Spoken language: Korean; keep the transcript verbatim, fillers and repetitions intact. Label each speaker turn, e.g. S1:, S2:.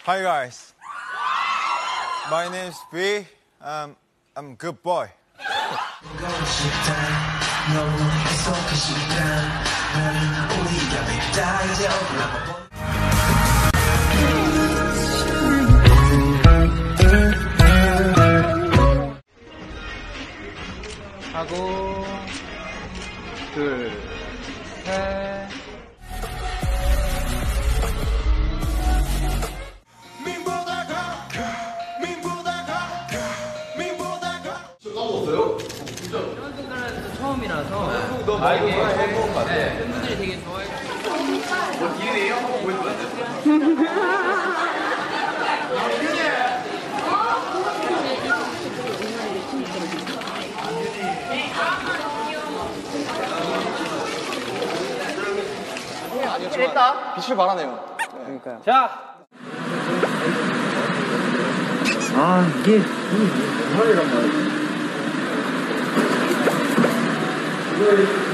S1: Hi guys. My name is B. Um, I'm a good boy.
S2: 하고 둘, 셋.
S3: 까먹었어요? 진짜?
S4: 이런 색깔은 처음이라서
S3: 아 이거 해본 것 같아.
S4: 네, 팬분들이 되게 좋아해 주시고
S3: 뭐 디엔에이 한번 보여줄래?
S2: 됐다.
S5: 빛을 발하네요.
S2: 그러니까요. 자. 아 이게 이게 뭐란 말이야?